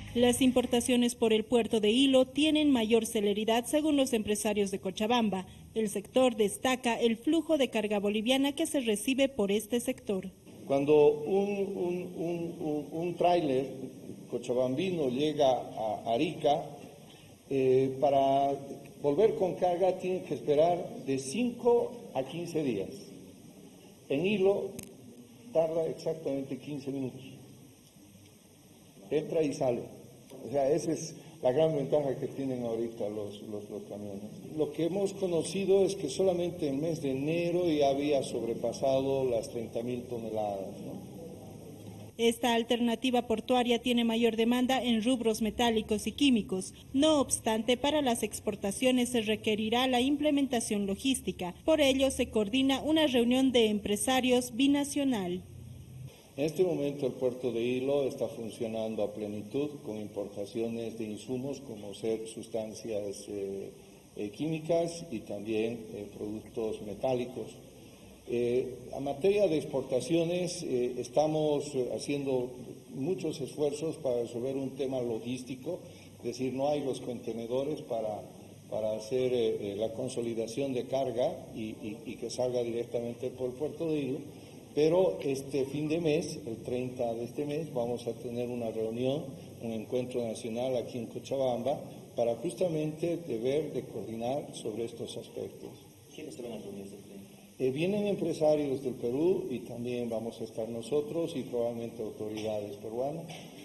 Las importaciones por el puerto de Hilo tienen mayor celeridad según los empresarios de Cochabamba. El sector destaca el flujo de carga boliviana que se recibe por este sector. Cuando un tráiler cochabambino llega a Arica, para volver con carga tiene que esperar de 5 a 15 días. En Hilo tarda exactamente 15 minutos. Entra y sale. O sea, esa es la gran ventaja que tienen ahorita los camiones. Lo que hemos conocido es que solamente en el mes de enero ya había sobrepasado las 30.000 toneladas, ¿no? Esta alternativa portuaria tiene mayor demanda en rubros metálicos y químicos. No obstante, para las exportaciones se requerirá la implementación logística. Por ello, se coordina una reunión de empresarios binacional. En este momento el puerto de Hilo está funcionando a plenitud con importaciones de insumos como ser sustancias químicas y también productos metálicos. A materia de exportaciones estamos haciendo muchos esfuerzos para resolver un tema logístico, es decir, no hay los contenedores para hacer la consolidación de carga y que salga directamente por el puerto de Hilo, pero este fin de mes, el 30 de este mes, vamos a tener una reunión, un encuentro nacional aquí en Cochabamba para justamente de coordinar sobre estos aspectos. ¿Quiénes se van a reunir? Vienen empresarios del Perú y también vamos a estar nosotros y probablemente autoridades peruanas.